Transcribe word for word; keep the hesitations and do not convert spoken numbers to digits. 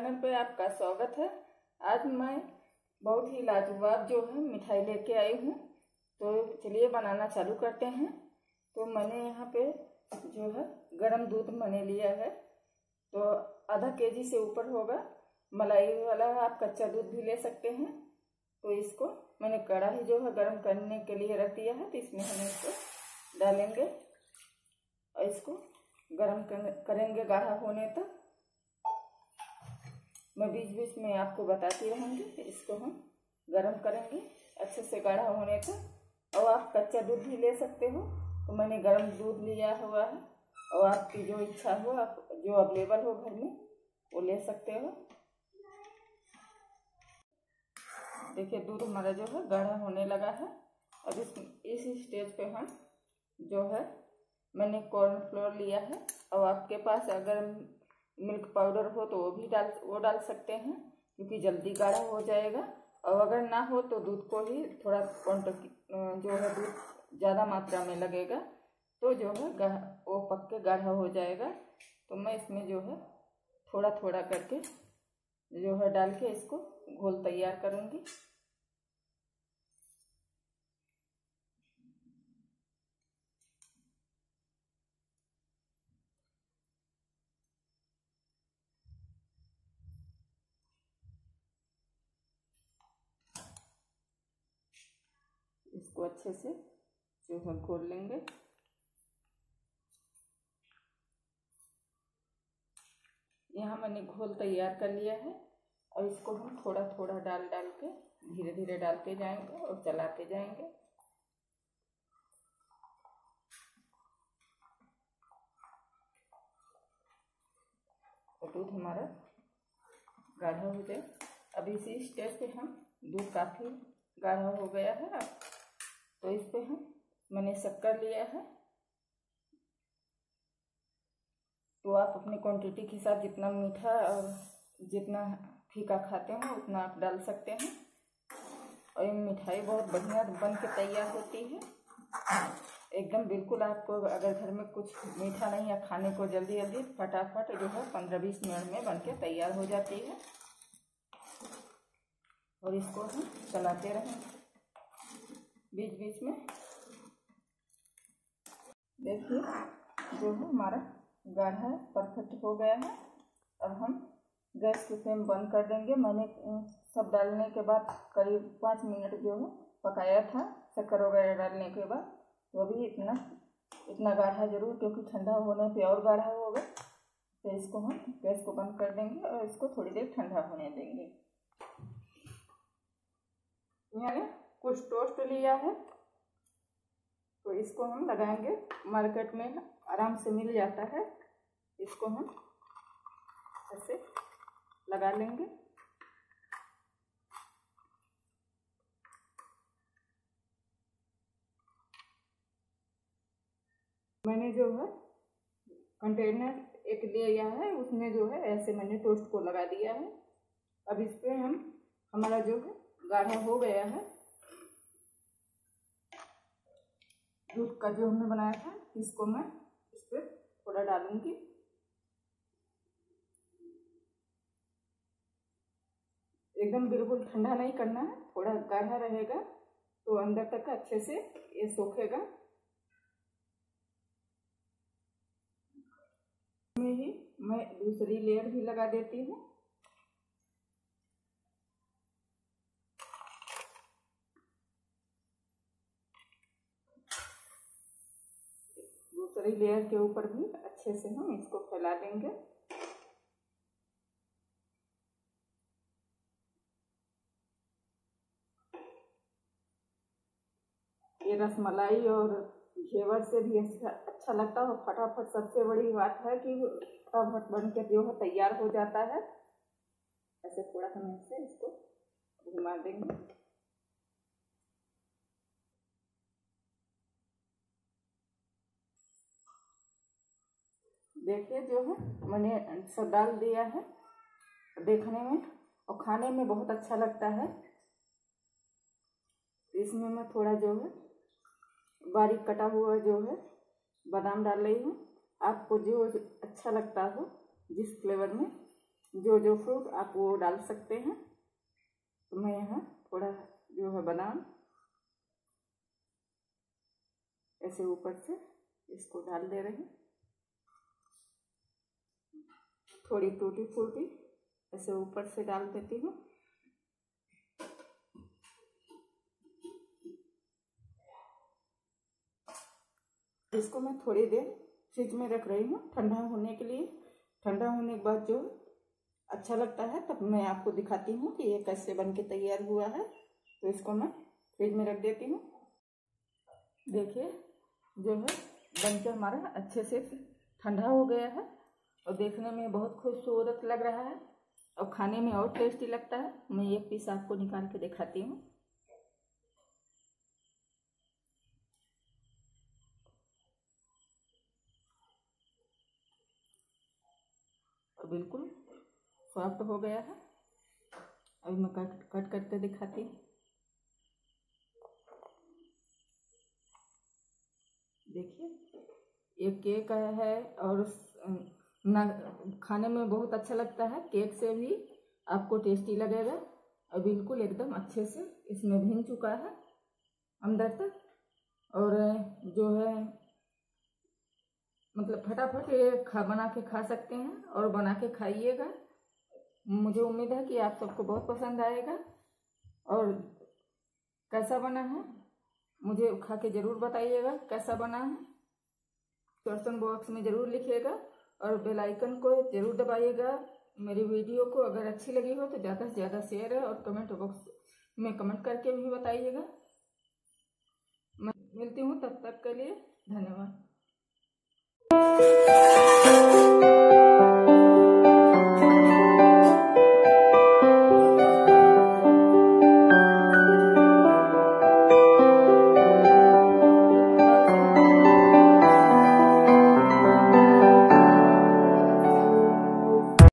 Channel पे आपका स्वागत है। आज मैं बहुत ही लाजवाब जो है मिठाई लेके आई हूँ, तो चलिए बनाना चालू करते हैं। तो मैंने यहाँ पे जो है गरम दूध मैंने लिया है, तो आधा केजी से ऊपर होगा। मलाई वाला आप कच्चा दूध भी ले सकते हैं। तो इसको मैंने कढ़ाई जो है गरम करने के लिए रख दिया है, तो इसमें हम इसको डालेंगे और इसको गरम करेंगे गाढ़ा होने तक। मैं बीच बीच में आपको बताती रहूँगी। इसको हम गरम करेंगे अच्छे से गाढ़ा होने तक। और आप कच्चा दूध भी ले सकते हो, तो मैंने गरम दूध लिया हुआ है। और आपकी जो इच्छा हो, आप जो अवेलेबल हो घर में वो ले सकते हो। देखिए दूध हमारा जो है गाढ़ा होने लगा है। अब इस इस स्टेज पे हम जो है मैंने कॉर्नफ्लोर लिया है। और आपके पास अगर मिल्क पाउडर हो तो वो भी डाल वो डाल सकते हैं, क्योंकि जल्दी गाढ़ा हो जाएगा। और अगर ना हो तो दूध को ही थोड़ा क्वांटिटी जो है दूध ज़्यादा मात्रा में लगेगा, तो जो है वो पक के गाढ़ा हो जाएगा। तो मैं इसमें जो है थोड़ा थोड़ा करके जो है डाल के इसको घोल तैयार करूँगी। इसको अच्छे से जो है घोल लेंगे। यहाँ मैंने घोल तैयार कर लिया है, और इसको हम थोड़ा थोड़ा डाल डाल के धीरे धीरे डालते जाएंगे और चलाते जाएंगे। तो दूध हमारा गाढ़ा हो जाए। अब इसी स्टेज पे हम दूध काफ़ी गाढ़ा हो गया है, तो इस पे हम मैंने शक्कर लिया है। तो आप अपनी क्वांटिटी के साथ जितना मीठा और जितना फीका खाते हो उतना आप डाल सकते हैं। और ये मिठाई बहुत बढ़िया बन के तैयार होती है एकदम। बिल्कुल आपको अगर घर में कुछ मीठा नहीं है खाने को, जल्दी जल्दी फटाफट जो है पंद्रह बीस मिनट में बन के तैयार हो जाती है। और इसको हम चलाते रहेंगे बीच बीच में। देखिए जो है हमारा गाढ़ा परफेक्ट हो गया है। अब हम गैस की फ्लेम बंद कर देंगे। मैंने सब डालने के बाद करीब पाँच मिनट जो है पकाया था शक्कर वगैरह डालने के बाद। वो भी इतना इतना गाढ़ा जरूर, क्योंकि ठंडा होने पे और गाढ़ा होगा। तो इसको हम गैस को बंद कर देंगे और इसको थोड़ी देर ठंडा होने देंगे। मैंने कुछ टोस्ट लिया है, तो इसको हम लगाएंगे। मार्केट में आराम से मिल जाता है। इसको हम ऐसे लगा लेंगे। मैंने जो है कंटेनर एक लिया है, उसमें जो है ऐसे मैंने टोस्ट को लगा दिया है। अब इस पे हम हमारा जो है गाढ़ा हो गया है दूध का जो हमने बनाया था, इसको मैं इस पे थोड़ा डालूंगी। एकदम बिल्कुल ठंडा नहीं करना है, थोड़ा गाढ़ा रहेगा तो अंदर तक अच्छे से ये सोखेगा। में ही मैं दूसरी लेयर भी लगा देती हूँ। दूसरी लेयर के ऊपर भी अच्छे से हम इसको फैला देंगे। ये रसमलाई और घेवर से भी अच्छा अच्छा लगता है। फटाफट सबसे बड़ी बात है कि फटाफट बन के जो है तैयार हो जाता है। ऐसे थोड़ा हम ऐसे इसको घुमा देंगे। देखिए जो है मैंने सब डाल दिया है। देखने में और खाने में बहुत अच्छा लगता है। इसमें मैं थोड़ा जो है बारीक कटा हुआ जो है बादाम डाल रही हूँ। आपको जो अच्छा लगता हो जिस फ्लेवर में जो जो फ्रूट आप वो डाल सकते हैं। तो मैं यहाँ थोड़ा जो है बादाम ऐसे ऊपर से इसको डाल दे रही हूँ। थोड़ी टूटी फूटी ऐसे ऊपर से डाल देती हूँ। इसको मैं थोड़ी देर फ्रिज में रख रही हूँ ठंडा होने के लिए। ठंडा होने के बाद जो अच्छा लगता है तब मैं आपको दिखाती हूँ कि ये कैसे बन के तैयार हुआ है। तो इसको मैं फ्रिज में रख देती हूँ। देखिए जो है बन के हमारा अच्छे से ठंडा हो गया है और देखने में बहुत खूबसूरत लग रहा है और खाने में और टेस्टी लगता है। मैं एक पीस आपको निकाल के दिखाती हूँ। बिल्कुल सॉफ्ट हो गया है। अभी मैं कट कट करके दिखाती हूँ। देखिए ये केक है और ना खाने में बहुत अच्छा लगता है। केक से भी आपको टेस्टी लगेगा और बिल्कुल एकदम अच्छे से इसमें भीन चुका है अंदर तक। और जो है मतलब फटाफट ये खा बना के खा सकते हैं और बना के खाइएगा। मुझे उम्मीद है कि आप सबको बहुत पसंद आएगा। और कैसा बना है मुझे खा के ज़रूर बताइएगा कैसा बना है। क्वेश्चन बॉक्स में ज़रूर लिखिएगा और बेल आइकन को ज़रूर दबाइएगा। मेरी वीडियो को अगर अच्छी लगी हो तो ज़्यादा से ज़्यादा शेयर है और कमेंट बॉक्स में कमेंट करके भी बताइएगा। मैं मिलती हूँ तब तक के लिए धन्यवाद।